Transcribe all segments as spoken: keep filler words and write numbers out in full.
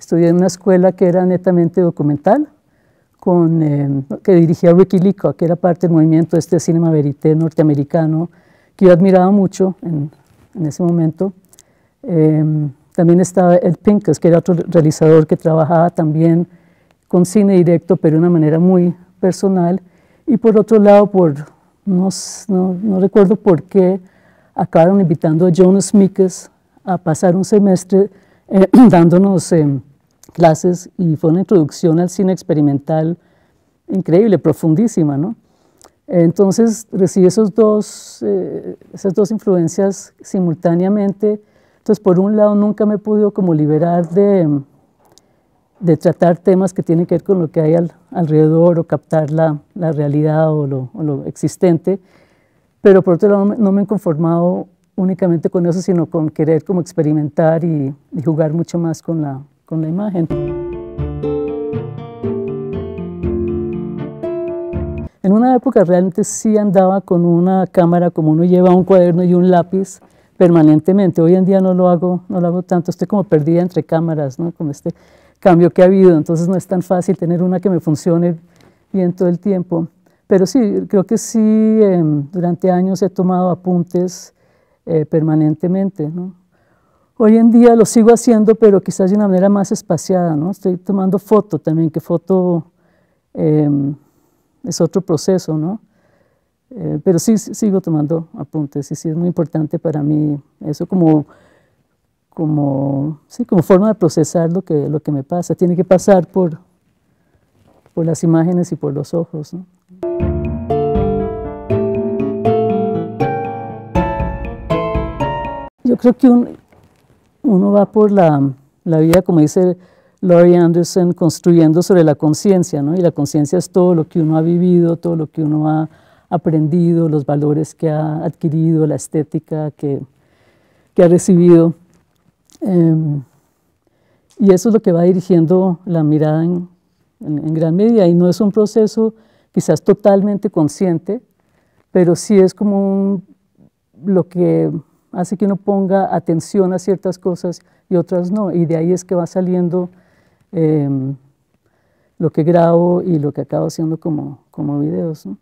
estudié en una escuela que era netamente documental, con, eh, que dirigía Ricky Leacock, que era parte del movimiento este Cinema Verité norteamericano, que yo admiraba mucho en, en ese momento. Eh, también estaba Ed Pincus, que era otro realizador que trabajaba también con cine directo, pero de una manera muy personal. Y por otro lado, por, no, no, no recuerdo por qué, acabaron invitando a Jonas Mekas a pasar un semestre eh, dándonos eh, clases, y fue una introducción al cine experimental increíble, profundísima, ¿no? Entonces recibí esos dos, eh, esas dos influencias simultáneamente. Entonces, por un lado, nunca me he podido como liberar de, de tratar temas que tienen que ver con lo que hay al, alrededor, o captar la, la realidad o lo, o lo existente, pero por otro lado no me he conformado únicamente con eso, sino con querer como experimentar y, y jugar mucho más con la, con la imagen. En una época realmente sí andaba con una cámara, como uno lleva un cuaderno y un lápiz permanentemente. Hoy en día no lo hago, no lo hago tanto, estoy como perdida entre cámaras, ¿no? Con este cambio que ha habido, entonces no es tan fácil tener una que me funcione bien todo el tiempo. Pero sí, creo que sí, eh, durante años he tomado apuntes eh, permanentemente, ¿no? Hoy en día lo sigo haciendo, pero quizás de una manera más espaciada, ¿no? Estoy tomando foto también, que foto eh, es otro proceso, ¿no? Eh, pero sí, sí sigo tomando apuntes, y sí es muy importante para mí eso como, como, sí, como forma de procesar lo que, lo que me pasa. Tiene que pasar por, por las imágenes y por los ojos, ¿no? Yo creo que un, uno va por la, la vida, como dice Laurie Anderson, construyendo sobre la conciencia, ¿no? Y la conciencia es todo lo que uno ha vivido, todo lo que uno ha aprendido, los valores que ha adquirido, la estética que, que ha recibido. Eh, y eso es lo que va dirigiendo la mirada en, en, en gran medida, y no es un proceso quizás totalmente consciente, pero sí es como un, lo que hace que uno ponga atención a ciertas cosas y otras no, y de ahí es que va saliendo eh, lo que grabo y lo que acabo haciendo como, como videos, ¿no?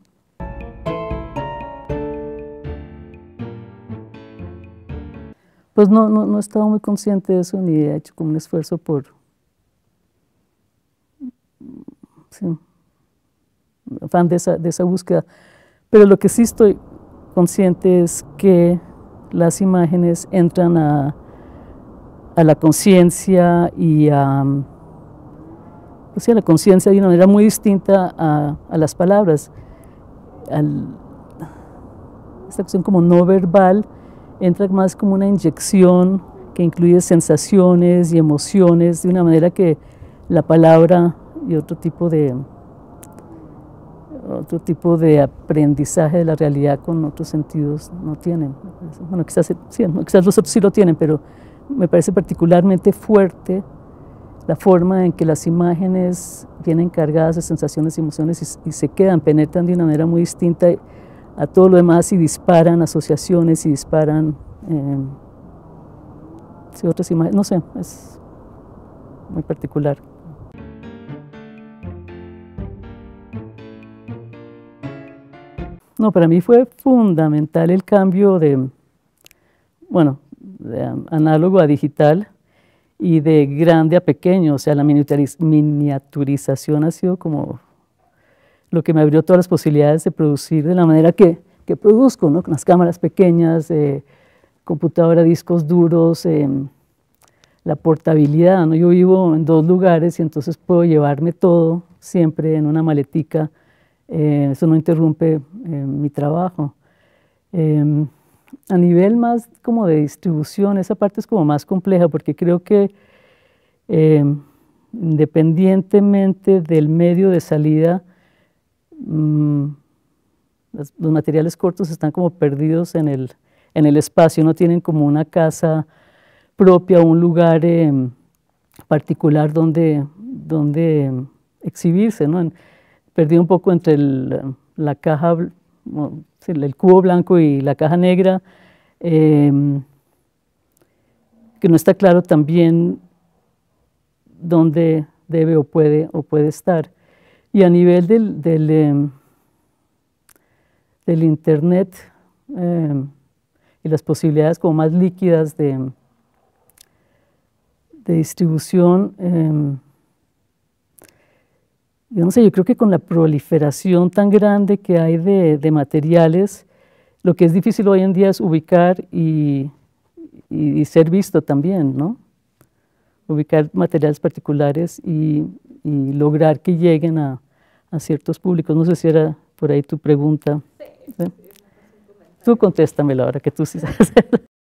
Pues no, no, no he estado muy consciente de eso, ni he hecho como un esfuerzo por, sí, afán de esa, de esa búsqueda. Pero lo que sí estoy consciente es que las imágenes entran a, a la conciencia y a, o sea, a la conciencia de una manera muy distinta a, a las palabras. Al, esta cuestión como no verbal entra más como una inyección que incluye sensaciones y emociones de una manera que la palabra y otro tipo de otro tipo de aprendizaje de la realidad con otros sentidos no tienen. Bueno, quizás, sí, quizás los otros sí lo tienen, pero me parece particularmente fuerte la forma en que las imágenes vienen cargadas de sensaciones y emociones y, y se quedan, penetran de una manera muy distinta a todo lo demás y disparan asociaciones y disparan eh, sí, otras imágenes, no sé, es muy particular. No, para mí fue fundamental el cambio de, bueno, de análogo a digital y de grande a pequeño, o sea, la miniaturización ha sido como lo que me abrió todas las posibilidades de producir de la manera que, que produzco, ¿no? Con las cámaras pequeñas, eh, computadora, discos duros, eh, la portabilidad, ¿no? Yo vivo en dos lugares y entonces puedo llevarme todo siempre en una maletica. Eh, eso no interrumpe eh, mi trabajo. Eh, a nivel más como de distribución, esa parte es como más compleja porque creo que eh, independientemente del medio de salida, mmm, los, los materiales cortos están como perdidos en el, en el espacio, no tienen como una casa propia, un lugar eh, particular donde, donde exhibirse, ¿no? En, perdí un poco entre el, la caja, el cubo blanco y la caja negra, eh, que no está claro también dónde debe o puede, o puede estar. Y a nivel del, del, eh, del Internet eh, y las posibilidades como más líquidas de, de distribución, eh, yo no sé, yo creo que con la proliferación tan grande que hay de, de materiales, lo que es difícil hoy en día es ubicar y, y, y ser visto también, ¿no? Ubicar materiales particulares y, y lograr que lleguen a, a ciertos públicos. No sé si era por ahí tu pregunta. Sí, sí, ¿Sí? Tú contéstamelo ahora, que tú sí sabes.